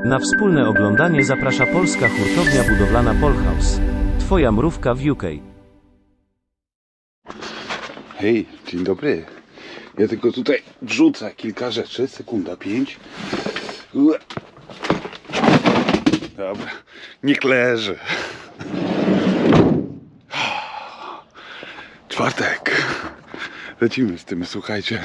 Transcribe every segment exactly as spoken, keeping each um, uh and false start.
Na wspólne oglądanie zaprasza polska hurtownia budowlana Polhouse. Twoja mrówka w U K. Hej, dzień dobry. Ja tylko tutaj wrzucę kilka rzeczy. Sekunda, pięć. Dobra, niech leży. Czwartek. Lecimy z tym, słuchajcie.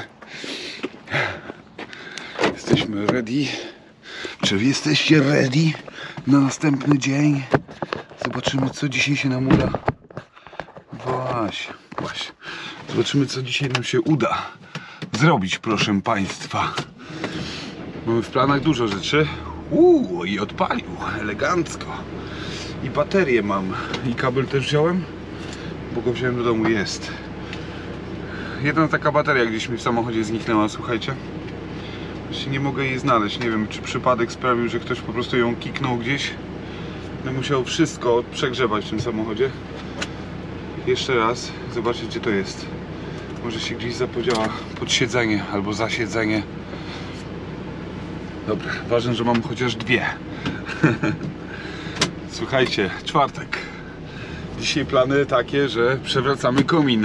Jesteśmy ready. Czy wy jesteście ready na następny dzień? Zobaczymy, co dzisiaj się nam uda. Właśnie, właśnie. Zobaczymy, co dzisiaj nam się uda zrobić, proszę państwa. Mamy w planach dużo rzeczy. Uuu, i odpalił, elegancko. I baterię mam. I kabel też wziąłem, bo go wziąłem do domu, jest. Jedna taka bateria gdzieś mi w samochodzie zniknęła, słuchajcie. Właśnie nie mogę jej znaleźć, nie wiem, czy przypadek sprawił, że ktoś po prostu ją kiknął gdzieś. No, musiał wszystko przegrzebać w tym samochodzie. Jeszcze raz, zobaczcie, gdzie to jest. Może się gdzieś zapodziała pod siedzenie albo za siedzenie. Dobra, ważne, że mam chociaż dwie. Słuchajcie, czwartek. Dzisiaj plany takie, że przewracamy komin.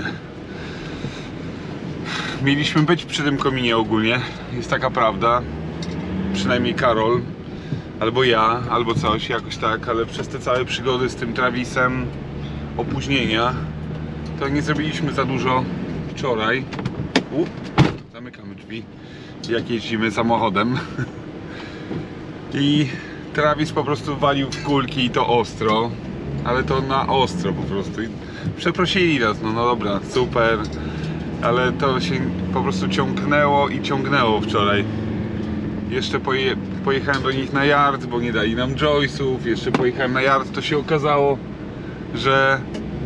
Mieliśmy być przy tym kominie ogólnie, jest taka prawda. Przynajmniej Karol, albo ja, albo coś, jakoś tak, ale przez te całe przygody z tym Travisem, opóźnienia, to nie zrobiliśmy za dużo wczoraj. U, zamykamy drzwi, jak jeździmy samochodem. I Travis po prostu walił w kulki i to ostro, ale to na ostro po prostu. I przeprosili nas, no, no dobra, super, ale to się po prostu ciągnęło i ciągnęło wczoraj. Jeszcze poje, pojechałem do nich na yard, bo nie dali nam joysów. Jeszcze pojechałem na yard, to się okazało, że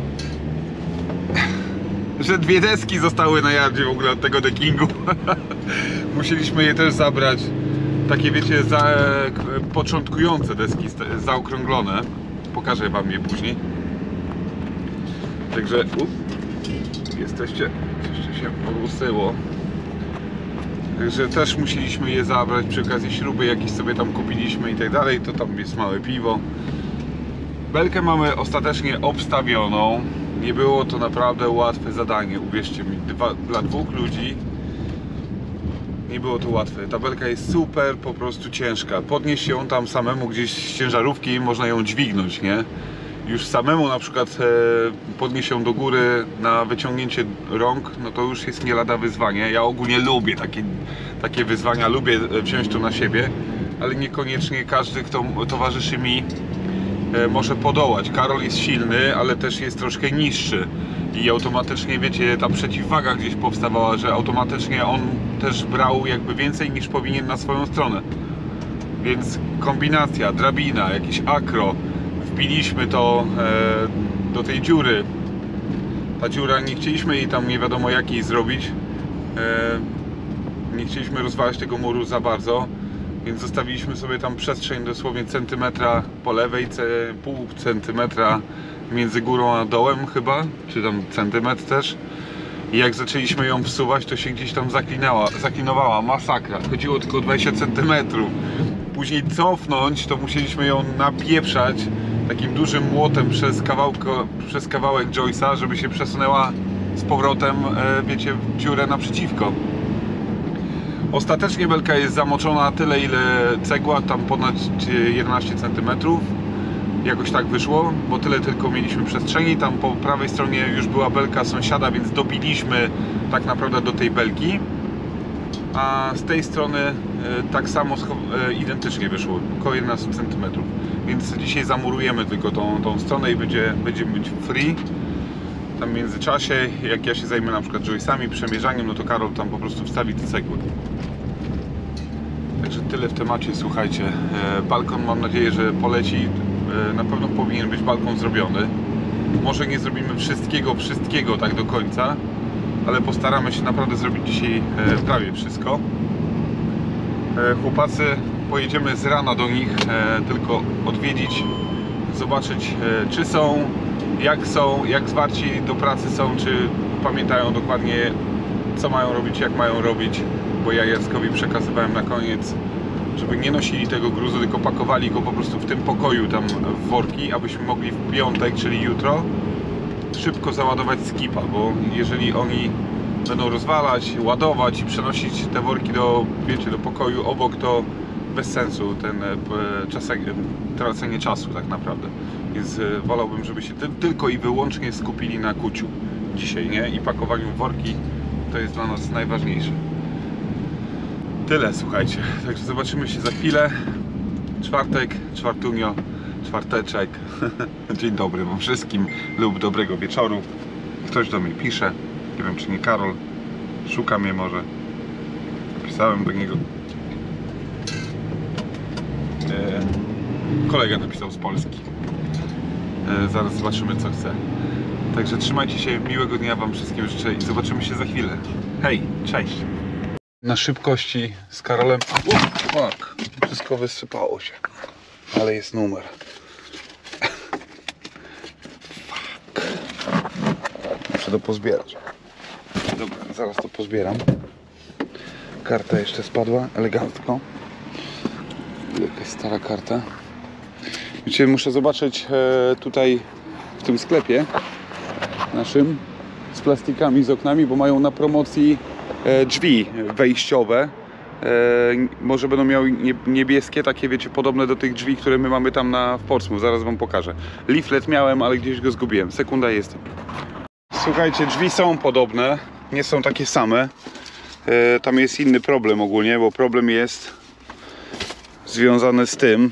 że dwie deski zostały na yardzie w ogóle od tego deckingu. Musieliśmy je też zabrać. Takie, wiecie, za, początkujące deski, zaokrąglone. Pokażę wam je później. Także up, jesteście, jeszcze się porusyło. Także też musieliśmy je zabrać, przy okazji śruby jakieś sobie tam kupiliśmy i tak dalej. To tam jest małe piwo. Belkę mamy ostatecznie obstawioną. Nie było to naprawdę łatwe zadanie, uwierzcie mi. Dwa, dla dwóch ludzi nie było to łatwe. Ta belka jest super, po prostu ciężka. Podnieść ją tam samemu gdzieś z ciężarówki, można ją dźwignąć, nie? Już samemu na przykład e, podnieść ją do góry na wyciągnięcie rąk, no to już jest nie lada wyzwanie. Ja ogólnie lubię takie, takie wyzwania, lubię wziąć to na siebie, ale niekoniecznie każdy, kto towarzyszy mi, e, może podołać. Karol jest silny, ale też jest troszkę niższy i automatycznie, wiecie, ta przeciwwaga gdzieś powstawała, że automatycznie on też brał jakby więcej niż powinien na swoją stronę. Więc kombinacja, drabina, jakieś akro. Wbiliśmy to e, do tej dziury. Ta dziura, nie chcieliśmy jej tam nie wiadomo jakiej zrobić. E, nie chcieliśmy rozwalać tego muru za bardzo, więc zostawiliśmy sobie tam przestrzeń dosłownie centymetra po lewej, ce, pół centymetra między górą a dołem chyba, czy tam centymetr też. I jak zaczęliśmy ją wsuwać, to się gdzieś tam zaklinała, zaklinowała, masakra. Chodziło tylko o dwadzieścia centymetrów. Później cofnąć, to musieliśmy ją napieprzać takim dużym młotem przez, kawałko, przez kawałek joysa, żeby się przesunęła z powrotem, e, wiecie, w dziurę naprzeciwko. Ostatecznie belka jest zamoczona tyle, ile cegła, tam ponad jedenaście centymetrów. Jakoś tak wyszło, bo tyle tylko mieliśmy przestrzeni. Tam po prawej stronie już była belka sąsiada, więc dobiliśmy tak naprawdę do tej belki. A z tej strony e, tak samo e, identycznie wyszło, około jedenaście centymetrów. Więc dzisiaj zamurujemy tylko tą, tą stronę i będzie, będziemy być free. Tam w międzyczasie, jak ja się zajmę na przykład joysami, przemierzaniem, no to Karol tam po prostu wstawi te cegły. Także tyle w temacie, słuchajcie. E, balkon, mam nadzieję, że poleci. E, na pewno powinien być balkon zrobiony. Może nie zrobimy wszystkiego, wszystkiego tak do końca, ale postaramy się naprawdę zrobić dzisiaj e, prawie wszystko. E, chłopacy, pojedziemy z rana do nich, e, tylko odwiedzić, zobaczyć, e, czy są, jak są, jak zwarci do pracy są, czy pamiętają dokładnie, co mają robić, jak mają robić, bo ja Jackowi przekazywałem na koniec, żeby nie nosili tego gruzu, tylko pakowali go po prostu w tym pokoju tam w worki, abyśmy mogli w piątek, czyli jutro, szybko załadować skipa, bo jeżeli oni będą rozwalać, ładować i przenosić te worki do, wiecie, do pokoju obok, to bez sensu ten e, czasek, tracenie czasu tak naprawdę. Więc e, wolałbym, żeby się ty, tylko i wyłącznie skupili na kuciu dzisiaj, nie? I pakowaniu w worki. To jest dla nas najważniejsze. Tyle, słuchajcie. Także zobaczymy się za chwilę. Czwartek, czwartunio, czwarteczek. Dzień dobry wam wszystkim lub dobrego wieczoru. Ktoś do mnie pisze. Nie wiem, czy nie Karol. Szuka mnie może. Napisałem do niego. E, kolega napisał z Polski. E, zaraz zobaczymy, co chce. Także trzymajcie się, miłego dnia wam wszystkim życzę i zobaczymy się za chwilę. Hej, cześć! Na szybkości z Karolem. O, fuck. Wszystko wysypało się. Ale jest numer. Fuck. Muszę to pozbierać. Dobra, zaraz to pozbieram. Karta jeszcze spadła, elegancko. Jakaś stara karta. Wiecie, muszę zobaczyć e, tutaj w tym sklepie naszym z plastikami, z oknami, bo mają na promocji e, drzwi wejściowe. E, może będą miały niebieskie, takie, wiecie, podobne do tych drzwi, które my mamy tam na w Portsmouth. Zaraz wam pokażę. Leaflet miałem, ale gdzieś go zgubiłem. Sekunda, jestem. Słuchajcie, drzwi są podobne, nie są takie same. E, tam jest inny problem ogólnie, bo problem jest związany z tym,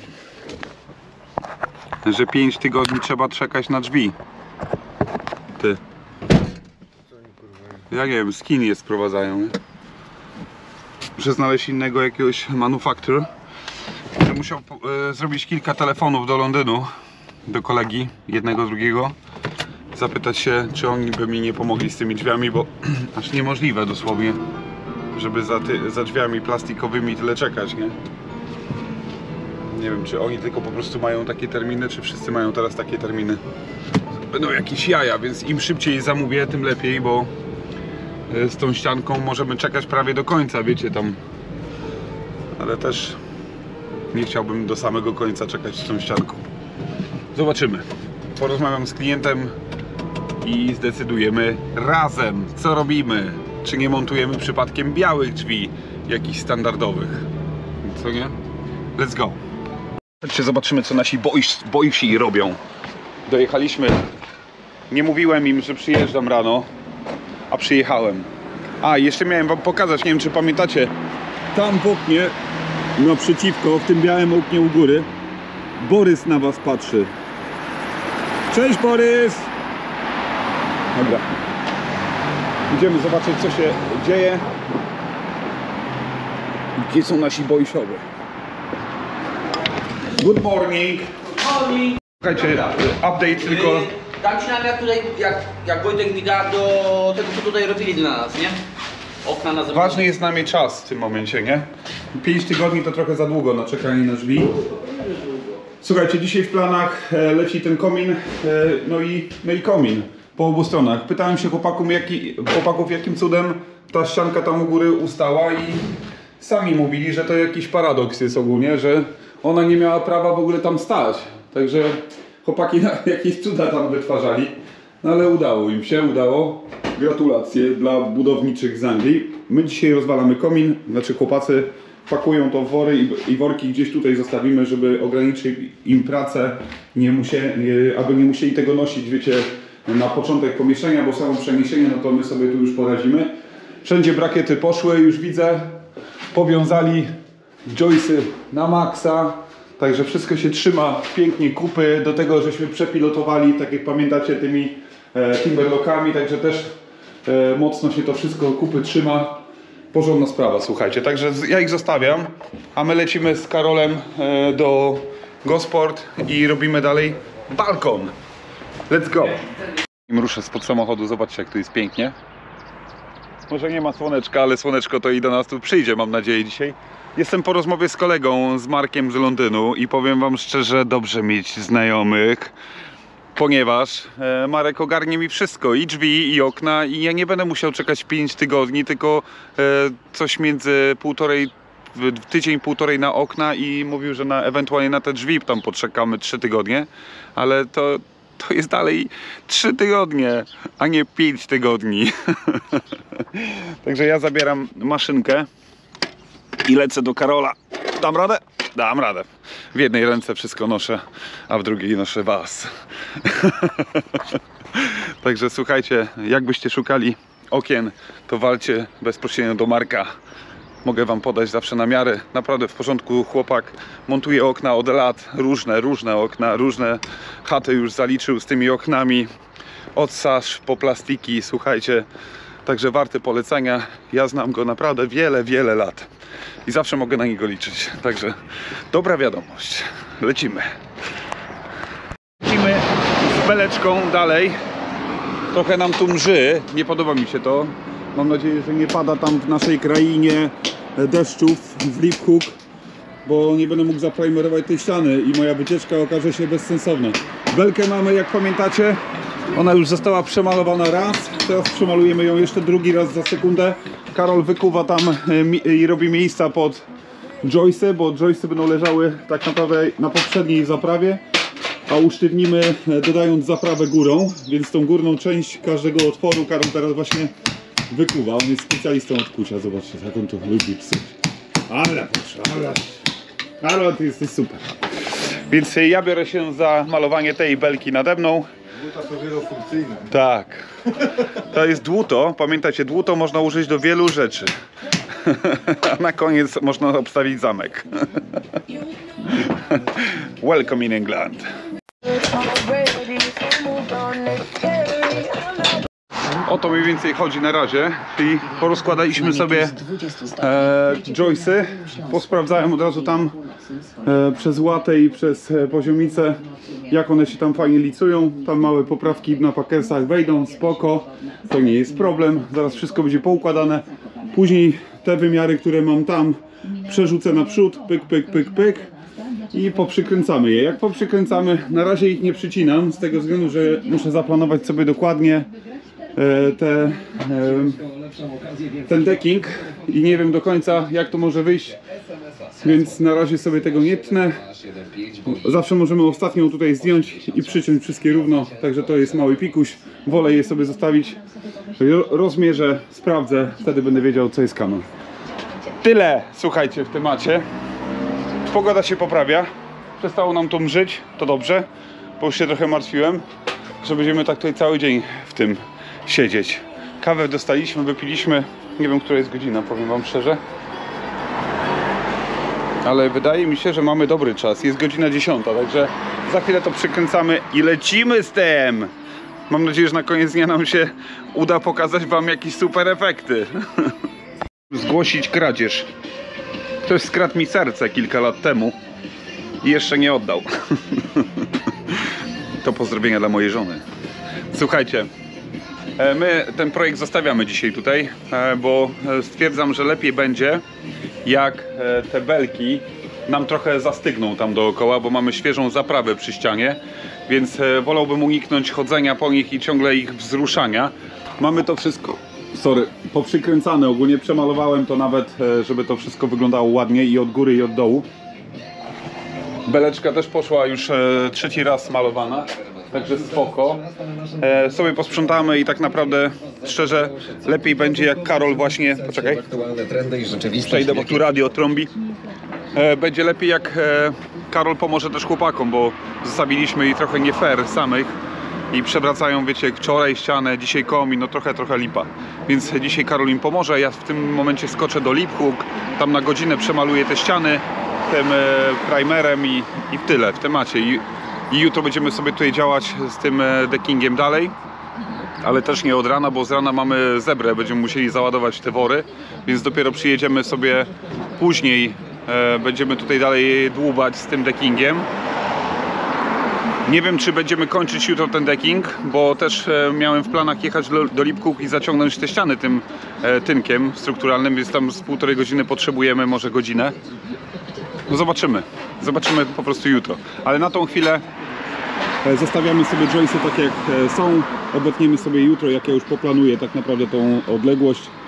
że pięć tygodni trzeba czekać na drzwi. Ty. Ja nie wiem, z Chin je sprowadzają, nie? Muszę znaleźć innego jakiegoś manufaktur. Będę musiał e, zrobić kilka telefonów do Londynu, do kolegi, jednego, drugiego. Zapytać się, czy oni by mi nie pomogli z tymi drzwiami, bo aż niemożliwe dosłownie, żeby za, ty, za drzwiami plastikowymi tyle czekać, nie? Nie wiem, czy oni tylko po prostu mają takie terminy, czy wszyscy mają teraz takie terminy. Będą jakieś jaja, więc im szybciej zamówię, tym lepiej, bo z tą ścianką możemy czekać prawie do końca, wiecie, tam. Ale też nie chciałbym do samego końca czekać z tą ścianką. Zobaczymy. Porozmawiam z klientem i zdecydujemy razem, co robimy. Czy nie montujemy przypadkiem białych drzwi, jakichś standardowych. Co nie? Let's go. Chodźcie, zobaczymy, co nasi boysi robią. Dojechaliśmy. Nie mówiłem im, że przyjeżdżam rano, a przyjechałem. A, jeszcze miałem wam pokazać, nie wiem, czy pamiętacie, tam w oknie, naprzeciwko, w tym białym oknie u góry, Borys na was patrzy. Cześć, Borys! Dobra. Idziemy zobaczyć, co się dzieje. Gdzie są nasi boysiowie? Good morning. Good morning. Słuchajcie, update tylko. Dam ci namiar tutaj, jak, jak Wojtek mi da do tego, co tutaj robili dla nas, nie? Okna na zewnątrz. Ważny jest dla mnie czas w tym momencie, nie? pięć tygodni to trochę za długo na czekanie na drzwi. Słuchajcie, dzisiaj w planach leci ten komin, no i, no i komin po obu stronach. Pytałem się chłopaków, jaki, chłopaków, jakim cudem ta ścianka tam u góry ustała i sami mówili, że to jakiś paradoks jest ogólnie, że ona nie miała prawa w ogóle tam stać. Także chłopaki jakieś cuda tam wytwarzali, no ale udało im się, udało. Gratulacje dla budowniczych z Anglii. My dzisiaj rozwalamy komin, znaczy chłopacy pakują to w wory i, i worki gdzieś tutaj zostawimy, żeby ograniczyć im pracę, nie musieli, aby nie musieli tego nosić, wiecie, na początek pomieszczenia, bo samo przeniesienie, no to my sobie tu już poradzimy. Wszędzie brakiety poszły, już widzę, powiązali joysy na maksa. Także wszystko się trzyma pięknie kupy, do tego żeśmy przepilotowali, tak jak pamiętacie, tymi e, timberlockami, także też e, mocno się to wszystko kupy trzyma. Porządna sprawa, słuchajcie, także ja ich zostawiam, a my lecimy z Karolem e, do Gosport i robimy dalej balkon. Let's go! Ruszę spod samochodu, zobaczcie, jak tu jest pięknie. Może nie ma słoneczka, ale słoneczko to i do nas tu przyjdzie, mam nadzieję, dzisiaj. Jestem po rozmowie z kolegą, z Markiem z Londynu i powiem wam szczerze, dobrze mieć znajomych, ponieważ e, Marek ogarnie mi wszystko, i drzwi, i okna, i ja nie będę musiał czekać pięć tygodni, tylko e, coś między półtorej w tydzień, półtorej na okna i mówił, że na, ewentualnie na te drzwi tam poczekamy trzy tygodnie, ale to, to jest dalej trzy tygodnie, a nie pięć tygodni. Także ja zabieram maszynkę i lecę do Karola. Dam radę? Dam radę. W jednej ręce wszystko noszę, a w drugiej noszę was. Także słuchajcie, jakbyście szukali okien, to walcie bezpośrednio do Marka. Mogę wam podać zawsze namiary. Naprawdę w porządku chłopak montuje okna od lat. Różne, różne okna, różne chaty już zaliczył z tymi oknami. Od sasz po plastiki, słuchajcie. Także warty polecenia. Ja znam go naprawdę wiele, wiele lat. I zawsze mogę na niego liczyć. Także dobra wiadomość. Lecimy. Lecimy z beleczką dalej. Trochę nam tu mrzy. Nie podoba mi się to. Mam nadzieję, że nie pada tam w naszej krainie deszczów w Lip Hook, bo nie będę mógł zaprimerować tej ściany i moja wycieczka okaże się bezsensowna. Belkę mamy, jak pamiętacie, ona już została przemalowana raz. Teraz przemalujemy ją jeszcze drugi raz za sekundę. Karol wykuwa tam i robi miejsca pod joysy, bo joysy będą leżały tak naprawdę na poprzedniej zaprawie, a usztywnimy dodając zaprawę górą, więc tą górną część każdego otworu Karol teraz właśnie wykuwa. On jest specjalistą od kucia, zobaczcie, jak on to lubi psuć. Ale proszę, ale... Karol, ty jesteś super. Więc ja biorę się za malowanie tej belki nade mną. Dłuto to wielofunkcyjne. Tak. To jest dłuto. Pamiętajcie, dłuto można użyć do wielu rzeczy. A na koniec można obstawić zamek. Welcome in England. O to mniej więcej chodzi na razie, czyli porozkładaliśmy sobie e, joysy, posprawdzałem od razu tam e, przez łatę i przez e, poziomicę, jak one się tam fajnie licują. Tam małe poprawki na pakersach wejdą, spoko, to nie jest problem, zaraz wszystko będzie poukładane. Później te wymiary, które mam tam, przerzucę na przód, pyk, pyk, pyk, pyk i poprzykręcamy je. Jak poprzykręcamy, na razie ich nie przycinam, z tego względu, że muszę zaplanować sobie dokładnie Te, ten decking i nie wiem do końca, jak to może wyjść, więc na razie sobie tego nie tnę. Zawsze możemy ostatnią tutaj zdjąć i przyciąć wszystkie równo, także to jest mały pikuś. Wolę je sobie zostawić, rozmierzę, sprawdzę, wtedy będę wiedział, co jest kanon. Tyle, słuchajcie, w temacie. Pogoda się poprawia, przestało nam to mrzyć, to dobrze, bo już się trochę martwiłem, że będziemy tak tutaj cały dzień w tym siedzieć. Kawę dostaliśmy, wypiliśmy, nie wiem, która jest godzina, powiem wam szczerze, ale wydaje mi się, że mamy dobry czas. Jest godzina dziesiąta, także za chwilę to przykręcamy i lecimy z tym. Mam nadzieję, że na koniec dnia nam się uda pokazać wam jakieś super efekty. Zgłosić kradzież. Ktoś skradł mi serce kilka lat temu i jeszcze nie oddał. To pozdrowienia dla mojej żony. Słuchajcie, my ten projekt zostawiamy dzisiaj tutaj, bo stwierdzam, że lepiej będzie, jak te belki nam trochę zastygną tam dookoła, bo mamy świeżą zaprawę przy ścianie, więc wolałbym uniknąć chodzenia po nich i ciągle ich wzruszania. Mamy to wszystko, sorry, poprzykręcane, ogólnie przemalowałem to nawet, żeby to wszystko wyglądało ładnie i od góry i od dołu. Beleczka też poszła już trzeci raz malowana. Także spoko. E, sobie posprzątamy i tak naprawdę, szczerze, lepiej będzie, jak Karol właśnie... Poczekaj. Przejdę, bo tu radio trąbi. E, będzie lepiej, jak e, Karol pomoże też chłopakom, bo zostawiliśmy ich trochę nie fair samych i przewracają, wiecie, wczoraj ścianę, dzisiaj komin, no trochę, trochę lipa. Więc dzisiaj Karol im pomoże, ja w tym momencie skoczę do Lip Hook, tam na godzinę przemaluję te ściany tym e, primerem i, i tyle w temacie. I, I jutro będziemy sobie tutaj działać z tym deckingiem dalej, ale też nie od rana, bo z rana mamy zebrę, będziemy musieli załadować te wory, więc dopiero przyjedziemy sobie później, e, będziemy tutaj dalej dłubać z tym deckingiem. Nie wiem, czy będziemy kończyć jutro ten decking, bo też e, miałem w planach jechać do, do Lip Hook i zaciągnąć te ściany tym e, tynkiem strukturalnym, więc tam z półtorej godziny potrzebujemy, może godzinę. No zobaczymy, zobaczymy po prostu jutro, ale na tą chwilę zostawiamy sobie joysy tak jak są, obetniemy sobie jutro, jak ja już poplanuję tak naprawdę tą odległość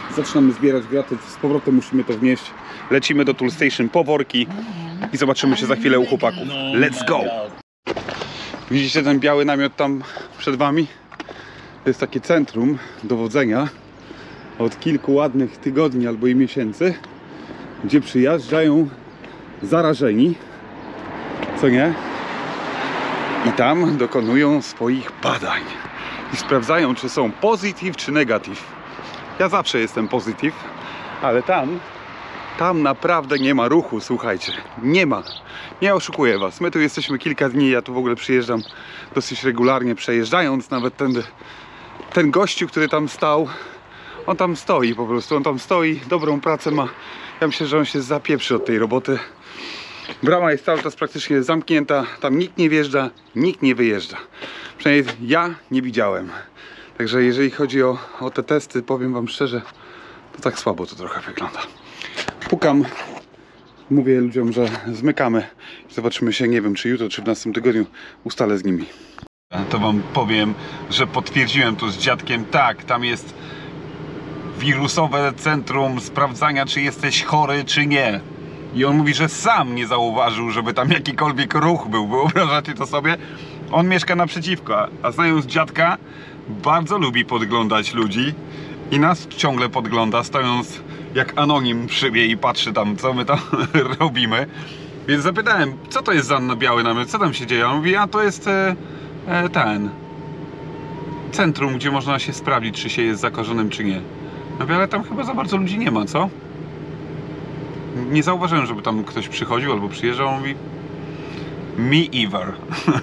Zaczynamy zbierać graty, z powrotem musimy to wnieść. Lecimy do Tool Station po worki i zobaczymy się za chwilę u chłopaków. Let's go! Widzicie ten biały namiot tam przed wami? To jest takie centrum dowodzenia od kilku ładnych tygodni albo i miesięcy, gdzie przyjeżdżają zarażeni, co nie? I tam dokonują swoich badań i sprawdzają, czy są pozytyw czy negatyw. Ja zawsze jestem pozytyw, ale tam tam naprawdę nie ma ruchu, słuchajcie, nie ma. Nie oszukuję was, my tu jesteśmy kilka dni, ja tu w ogóle przyjeżdżam dosyć regularnie, przejeżdżając nawet ten, ten gościu, który tam stał, on tam stoi po prostu, on tam stoi, dobrą pracę ma. Ja myślę, że on się zapieprzy od tej roboty. Brama jest cały czas praktycznie zamknięta, tam nikt nie wjeżdża, nikt nie wyjeżdża. Przynajmniej ja nie widziałem. Także jeżeli chodzi o, o te testy, powiem wam szczerze, to tak słabo to trochę wygląda. Pukam, mówię ludziom, że zmykamy. Zobaczymy się, nie wiem, czy jutro, czy w następnym tygodniu ustalę z nimi. To wam powiem, że potwierdziłem tu z dziadkiem, tak, tam jest wirusowe centrum sprawdzania, czy jesteś chory, czy nie. I on mówi, że sam nie zauważył, żeby tam jakikolwiek ruch był. Wyobrażacie to sobie? On mieszka naprzeciwko, a znając dziadka, bardzo lubi podglądać ludzi i nas ciągle podgląda, stojąc jak anonim przy mnie i patrzy tam, co my tam robimy. Więc zapytałem, co to jest za biały namiot, co tam się dzieje? On mówi, a to jest e, e, ten centrum, gdzie można się sprawdzić, czy się jest zakażonym, czy nie. No ale tam chyba za bardzo ludzi nie ma, co? Nie zauważyłem, żeby tam ktoś przychodził albo przyjeżdżał. On mówi, me either.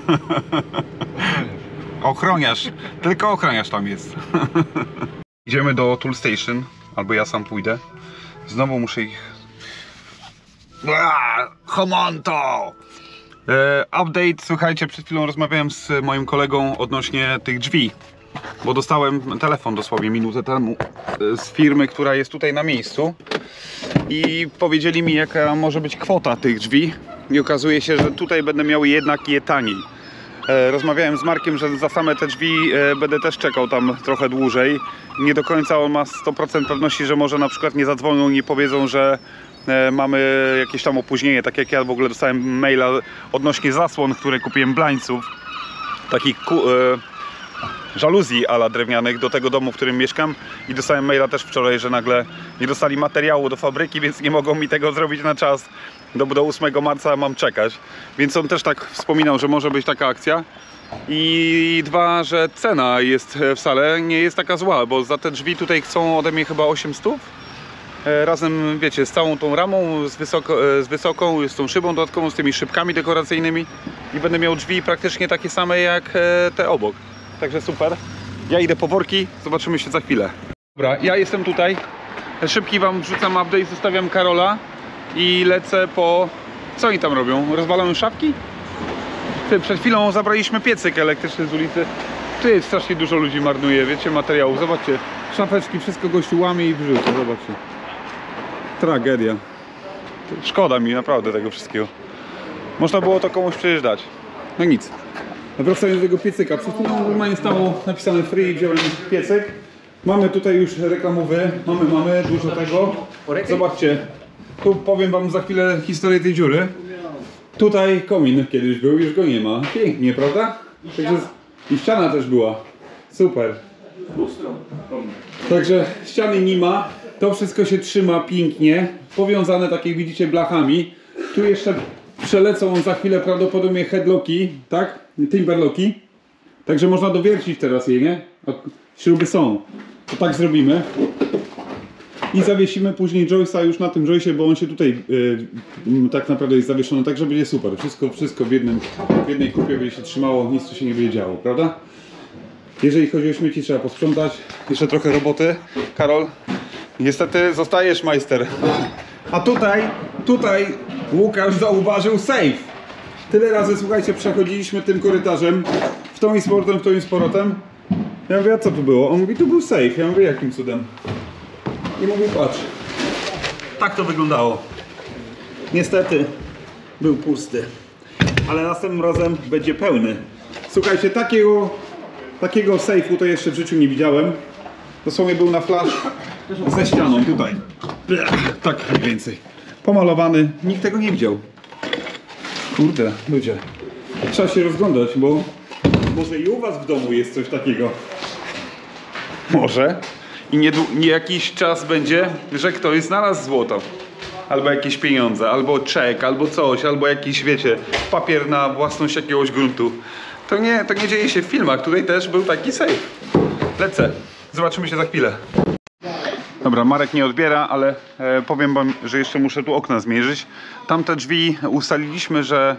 Ochroniarz, tylko ochroniarz tam jest. Idziemy do Tool Station, albo ja sam pójdę. Znowu muszę ich... Homonto! E, update, słuchajcie, przed chwilą rozmawiałem z moim kolegą odnośnie tych drzwi. Bo dostałem telefon dosłownie minutę temu z firmy, która jest tutaj na miejscu. I powiedzieli mi, jaka może być kwota tych drzwi. I okazuje się, że tutaj będę miał jednak je taniej. Rozmawiałem z Markiem, że za same te drzwi będę też czekał tam trochę dłużej. Nie do końca on ma sto procent pewności, że może na przykład nie zadzwonią i nie powiedzą, że mamy jakieś tam opóźnienie. Tak jak ja w ogóle dostałem maila odnośnie zasłon, które kupiłem Blańców. Takich żaluzji ala drewnianych do tego domu, w którym mieszkam. I dostałem maila też wczoraj, że nagle nie dostali materiału do fabryki, więc nie mogą mi tego zrobić na czas. Do, do ósmego marca mam czekać. Więc on też tak wspominał, że może być taka akcja. I dwa, że cena jest wcale nie jest taka zła, bo za te drzwi tutaj chcą ode mnie chyba osiemset. Razem, wiecie, z całą tą ramą, z, wysoko, z wysoką, z tą szybą dodatkową, z tymi szybkami dekoracyjnymi. I będę miał drzwi praktycznie takie same jak te obok. Także super. Ja idę po worki, zobaczymy się za chwilę. Dobra, ja jestem tutaj. Szybki wam wrzucam update, zostawiam Karola i lecę po... Co oni tam robią? Rozwalają szafki? Ty, przed chwilą zabraliśmy piecyk elektryczny z ulicy. Ty, strasznie dużo ludzi marnuje, wiecie, materiałów. Zobaczcie, szafeczki, wszystko gościu łamie i wrzuca, zobaczcie. Tragedia. Szkoda mi naprawdę tego wszystkiego. Można było to komuś przecież dać. No nic. Wracając do tego piecyka, przed chwilą normalnie stało napisane free, wziąłem piecyk. Mamy tutaj już reklamowy, mamy, mamy dużo tego. Zobaczcie, tu powiem wam za chwilę historię tej dziury. Tutaj komin kiedyś był, już go nie ma. Pięknie, prawda? Także i ściana też była. Super. Także ściany nie ma. To wszystko się trzyma pięknie. Powiązane, tak jak widzicie, blachami. Tu jeszcze przelecą za chwilę prawdopodobnie headlocki, tak? Timberlocki. Także można dowiercić teraz je, nie? Śruby są. To tak zrobimy. I zawiesimy później joysa już na tym joysie, bo on się tutaj yy, tak naprawdę jest zawieszony, także będzie super. Wszystko, wszystko w, jednym, w jednej kupie będzie się trzymało, nic tu się nie będzie działo, prawda? Jeżeli chodzi o śmieci, trzeba posprzątać. Jeszcze trochę roboty. Karol, niestety zostajesz majster. A tutaj, tutaj Łukasz zauważył safe. Tyle razy, słuchajcie, przechodziliśmy tym korytarzem w tą i z powrotem, w tą i z powrotem. Ja mówię, a co tu było? On mówi, tu był safe. Ja mówię, jakim cudem? I mówi, patrz. Tak to wyglądało. Niestety był pusty. Ale następnym razem będzie pełny. Słuchajcie, takiego, takiego safe'u to jeszcze w życiu nie widziałem. Dosłownie był na flash ze ścianą tutaj. Tak mniej więcej. Pomalowany. Nikt tego nie widział. Kurde, ludzie. Trzeba się rozglądać, bo może i u was w domu jest coś takiego. Może. I nie, nie jakiś czas będzie, że ktoś znalazł złoto. Albo jakieś pieniądze, albo czek, albo coś, albo jakiś, wiecie, papier na własność jakiegoś gruntu. To nie, to nie dzieje się w filmach. Tutaj też był taki safe. Lecę. Zobaczymy się za chwilę. Dobra, Marek nie odbiera, ale e, powiem wam, że jeszcze muszę tu okna zmierzyć. Tamte drzwi ustaliliśmy, że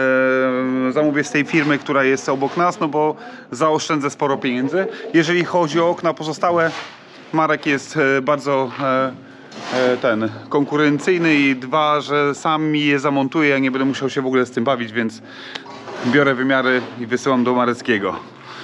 e, zamówię z tej firmy, która jest obok nas, no bo zaoszczędzę sporo pieniędzy. Jeżeli chodzi o okna pozostałe, Marek jest e, bardzo e, e, ten konkurencyjny i dwa, że sam mi je zamontuje, ja nie będę musiał się w ogóle z tym bawić, więc biorę wymiary i wysyłam do Mareckiego.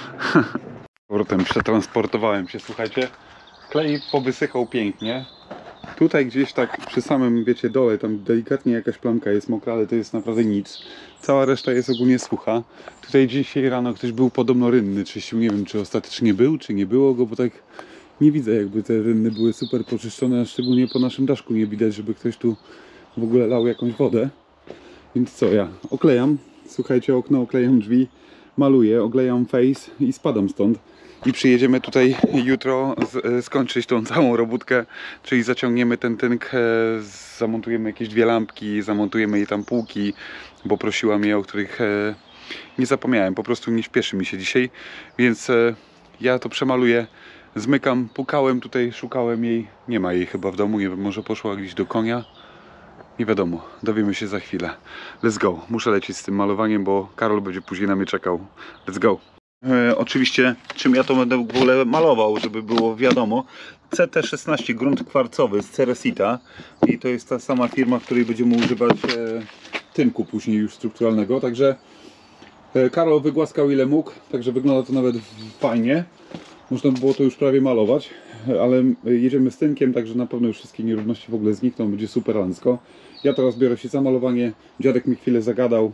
Powrotem przetransportowałem się, słuchajcie. Klej powysychał pięknie. Tutaj gdzieś tak przy samym, wiecie, dole, tam delikatnie jakaś plamka jest mokra, ale to jest naprawdę nic. Cała reszta jest ogólnie sucha. Tutaj dzisiaj rano ktoś był podobno rynny, czyścił, nie wiem czy ostatecznie był, czy nie było go, bo tak nie widzę jakby te rynny były super poczyszczone, a szczególnie po naszym daszku nie widać, żeby ktoś tu w ogóle lał jakąś wodę. Więc co ja? Oklejam, słuchajcie, okno, oklejam drzwi, maluję, oklejam face i spadam stąd. I przyjedziemy tutaj jutro z, skończyć tą całą robótkę, czyli zaciągniemy ten tynk, zamontujemy jakieś dwie lampki, zamontujemy jej tam półki, bo prosiła mnie, o których e, nie zapomniałem, po prostu nie śpieszy mi się dzisiaj, więc e, ja to przemaluję, zmykam, pukałem tutaj, szukałem jej, nie ma jej chyba w domu, nie wiem, może poszła gdzieś do konia, nie wiadomo, dowiemy się za chwilę. Let's go, muszę lecieć z tym malowaniem, bo Karol będzie później na mnie czekał. Let's go. E, oczywiście, czym ja to będę w ogóle malował, żeby było wiadomo. C T szesnaście, grunt kwarcowy z Ceresita i to jest ta sama firma, w której będziemy używać e, tynku później już strukturalnego, także e, Karol wygłaskał ile mógł, także wygląda to nawet fajnie. Można by było to już prawie malować, ale jedziemy z tynkiem, także na pewno już wszystkie nierówności w ogóle znikną, będzie super elegancko. Ja teraz biorę się za malowanie, dziadek mi chwilę zagadał.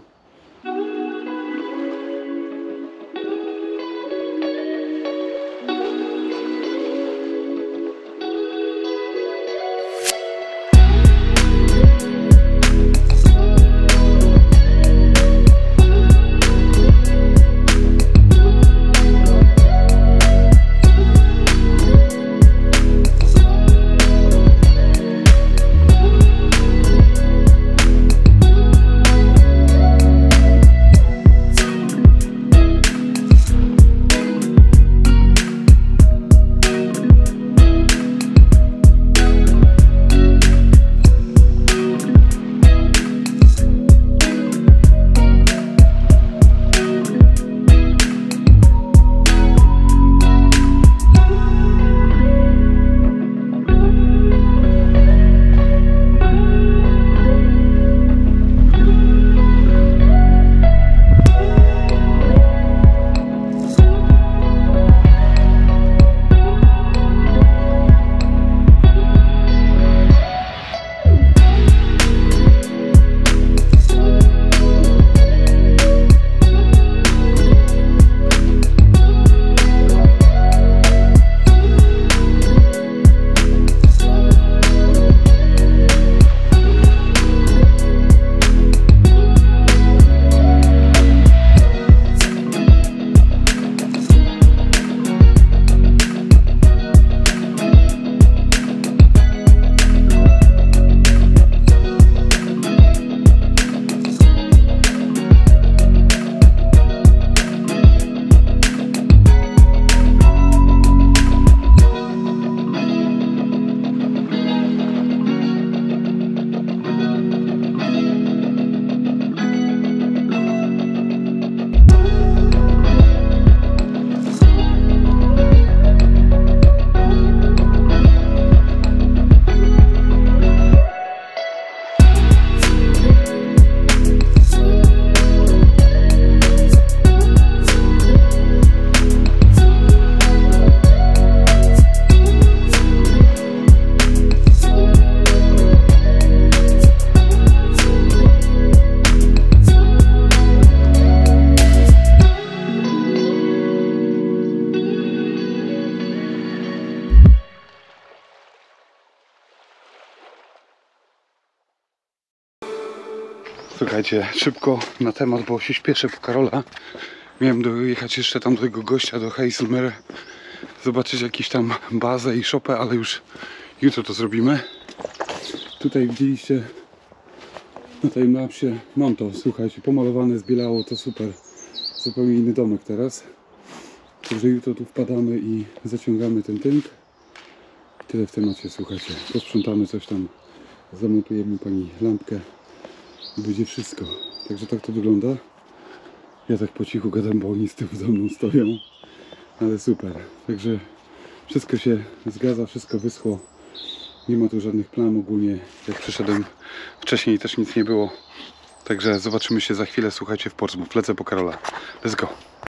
Słuchajcie, szybko na temat, bo się śpieszę po Karola. Miałem dojechać jeszcze tam do tego gościa, do Heiselmer, zobaczyć jakieś tam bazę i shopę, ale już jutro to zrobimy. Tutaj widzieliście na tej mapsie, mam to, słuchajcie, pomalowane, zbielało, to super. Zupełnie inny domek teraz. Także jutro tu wpadamy i zaciągamy ten tynk. Tyle w temacie, słuchajcie. Posprzątamy coś tam, zamontujemy pani lampkę i będzie wszystko. Także tak to wygląda. Ja tak po cichu gadam, bo oni z tyłu za mną stoją. Ale super. Także wszystko się zgadza, wszystko wyschło. Nie ma tu żadnych plam ogólnie. Jak przyszedłem wcześniej, też nic nie było. Także zobaczymy się za chwilę, słuchajcie, w Portsmouth. Lecę po Karola. Let's go.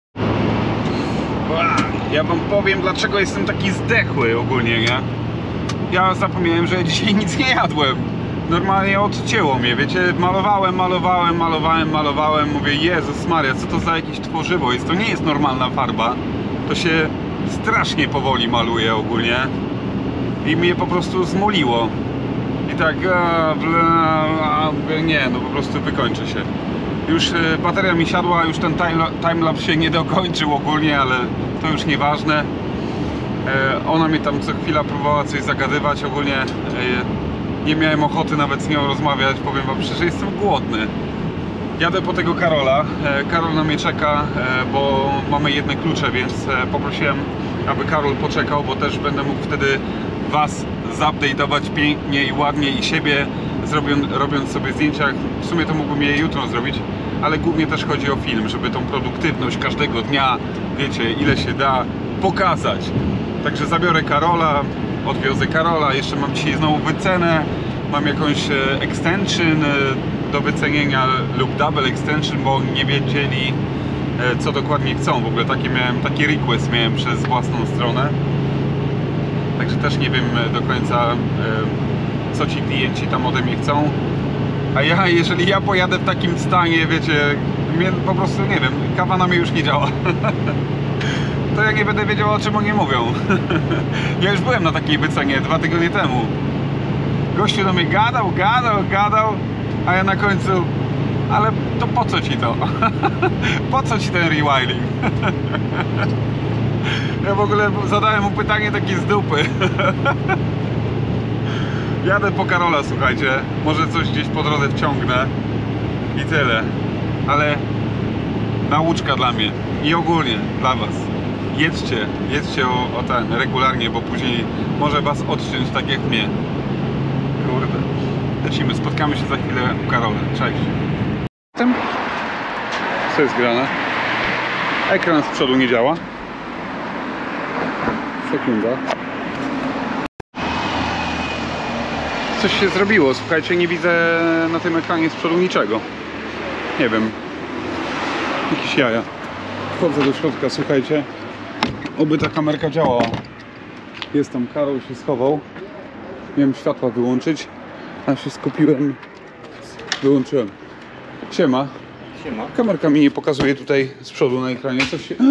Ja wam powiem, dlaczego jestem taki zdechły ogólnie, nie? Ja zapomniałem, że dzisiaj nic nie jadłem. Normalnie odcięło mnie, wiecie? Malowałem, malowałem, malowałem, malowałem. Mówię, Jezus Maria, co to za jakieś tworzywo jest? To nie jest normalna farba. To się strasznie powoli maluje ogólnie. I mnie po prostu zmuliło. I tak, a, bla, a, nie, no po prostu wykończę się. Już y, bateria mi siadła, już ten timelapse się nie dokończył ogólnie, ale to już nieważne. E, ona mnie tam co chwila próbowała coś zagadywać ogólnie. E, nie miałem ochoty nawet z nią rozmawiać, powiem wam szczerze, jestem głodny. Jadę po tego Karola. E, Karol na mnie czeka, e, bo mamy jedne klucze, więc e, poprosiłem, aby Karol poczekał, bo też będę mógł wtedy was zupdate'ować pięknie i ładnie i siebie, zrobiąc, robiąc sobie zdjęcia. W sumie to mógłbym je jutro zrobić, ale głównie też chodzi o film, żeby tą produktywność każdego dnia, wiecie, ile się da, pokazać. Także zabiorę Karola, odwiozę Karola, jeszcze mam dzisiaj znowu wycenę, mam jakąś extension do wycenienia lub double extension, bo nie wiedzieli, co dokładnie chcą. W ogóle taki miałem, taki request miałem przez własną stronę. Także też nie wiem do końca, co ci klienci tam ode mnie chcą. A ja, jeżeli ja pojadę w takim stanie, wiecie, mnie po prostu, nie wiem, kawa na mnie już nie działa. To ja nie będę wiedział, o czym oni mówią. Ja już byłem na takiej wycenie dwa tygodnie temu. Gościu do mnie gadał, gadał, gadał, a ja na końcu, ale to po co ci to? Po co ci ten rewilding? Ja w ogóle zadałem mu pytanie takie z dupy. Jadę po Karola, słuchajcie. Może coś gdzieś po drodze wciągnę. I tyle. Ale nauczka dla mnie. I ogólnie dla was. Jedźcie, jedźcie o, o ten regularnie, bo później może was odciąć tak jak mnie. Kurde. Lecimy, spotkamy się za chwilę u Karola. Cześć. Co jest grane? Ekran z przodu nie działa. Sekunda. Coś się zrobiło, słuchajcie, nie widzę na tym ekranie z przodu niczego. Nie wiem. Jakieś jaja. Wchodzę do środka, słuchajcie. Oby ta kamerka działała. Jest tam Karol, się schował. Miałem światła wyłączyć, a się skupiłem. Wyłączyłem. Siema. Siema. Kamerka mi nie pokazuje tutaj z przodu na ekranie. Coś się...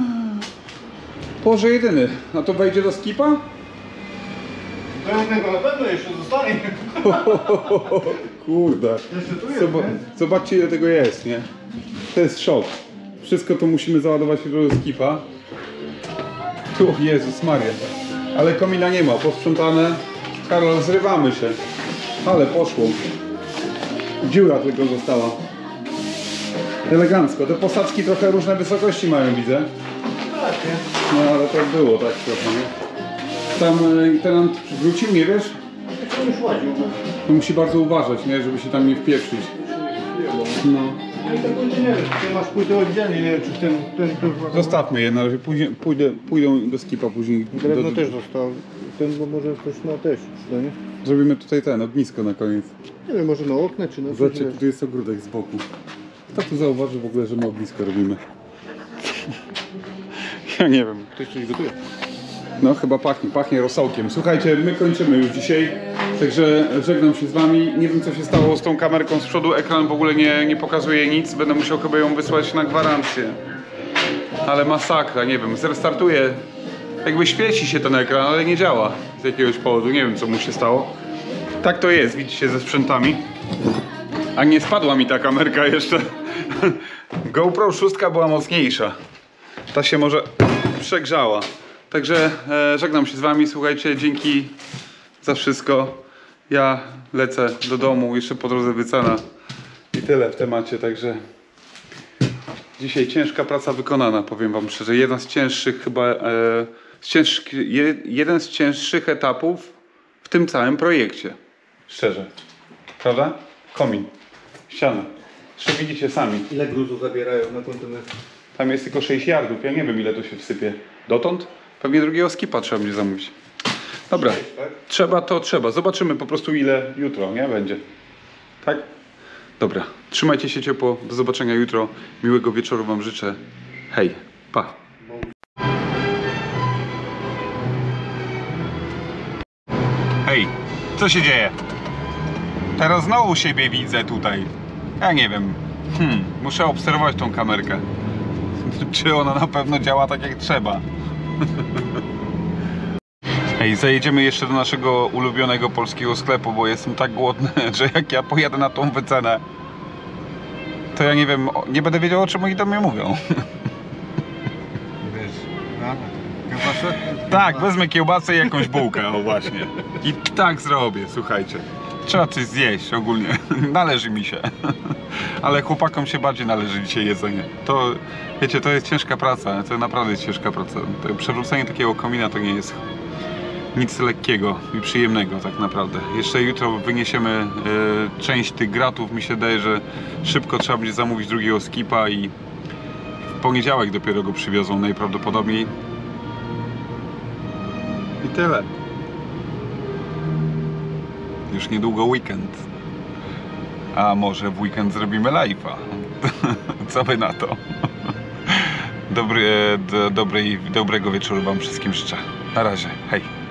Boże jedyny. A to wejdzie do skipa? Do jednego na pewno jeszcze zostanie. Kurde. Jeszcze tu jest, Zob nie? Zobaczcie, ile tego jest, nie? To jest szok. Wszystko to musimy załadować do skipa. Tu, Jezus Maria. Ale komina nie ma, posprzątane. Karol, zrywamy się. Ale poszło. Dziura tylko została. Elegancko. Te posadzki trochę różne wysokości mają, widzę. Tak, nie? No ale tak było, tak trochę, nie? Tam tenant wrócił, nie wiesz? To już łaził. To musi bardzo uważać, nie? Żeby się tam nie wpieprzyć. No. No i tak będzie, nie wiem, ty masz płytę oddzielnie, nie wiem, czy ten... ten, ten Zostawmy je na razie, pójdzie, pójdę, pójdą do skipa później. Drewno do... też został. Ten, bo może ktoś ma też, no nie? Zrobimy tutaj ten, ognisko na koniec. Nie wiem, może na okna, czy na coś. Zobaczcie, wiesz. tu jest ogródek z boku. Kto tu zauważy w ogóle, że my ognisko robimy? Ja nie wiem. Ktoś coś gotuje. No chyba pachnie, pachnie rosołkiem. Słuchajcie, my kończymy już dzisiaj, także żegnam się z wami. Nie wiem, co się stało z tą kamerką z przodu, ekran w ogóle nie, nie pokazuje nic. Będę musiał chyba ją wysłać na gwarancję. Ale masakra, nie wiem, zrestartuję. Jakby świeci się ten ekran, ale nie działa z jakiegoś powodu, nie wiem, co mu się stało. Tak to jest, widzicie, ze sprzętami. A nie spadła mi ta kamerka jeszcze. GoPro sześć była mocniejsza. Ta się może przegrzała. Także e, żegnam się z wami. Słuchajcie, dzięki za wszystko. Ja lecę do domu, jeszcze po drodze wycena. I tyle w temacie, także dzisiaj ciężka praca wykonana, powiem wam szczerze. Jeden z cięższych chyba, e, z ciężkich, je, jeden z cięższych etapów w tym całym projekcie. Szczerze. Prawda? Komin. Ściana. Zresztą widzicie sami. Ile gruzu zabierają na kontener? Tam jest tylko sześć yardów. Ja nie wiem, ile to się wsypie. Dotąd? Pewnie drugiego skipa trzeba będzie zamówić. Dobra. sześć, tak? Trzeba to trzeba. Zobaczymy po prostu, ile jutro, nie? Będzie. Tak? Dobra. Trzymajcie się ciepło. Do zobaczenia jutro. Miłego wieczoru wam życzę. Hej. Pa. Hej. Co się dzieje? Teraz znowu siebie widzę tutaj. Ja nie wiem. Hmm, muszę obserwować tą kamerkę. Czy ona na pewno działa tak jak trzeba. Ej, zajedziemy jeszcze do naszego ulubionego polskiego sklepu, bo jestem tak głodny, że jak ja pojadę na tą wycenę, to ja nie wiem, nie będę wiedział, o czym oni do mnie mówią. Wiesz, no, kiełbasę? Tak, wezmę kiełbasę i jakąś bułkę, o właśnie. I tak zrobię, słuchajcie. Trzeba coś zjeść ogólnie. Należy mi się. Ale chłopakom się bardziej należy dzisiaj jedzenie. To, wiecie, to jest ciężka praca. To naprawdę jest ciężka praca. To przewrócenie takiego komina to nie jest nic lekkiego i przyjemnego tak naprawdę. Jeszcze jutro wyniesiemy e, część tych gratów. Mi się daje, że szybko trzeba będzie zamówić drugiego skipa i w poniedziałek dopiero go przywiozą najprawdopodobniej. I tyle. Już niedługo weekend. A może w weekend zrobimy live'a? Co wy na to? Dobry, do, dobrej, dobrego wieczoru wam wszystkim życzę. Na razie. Hej.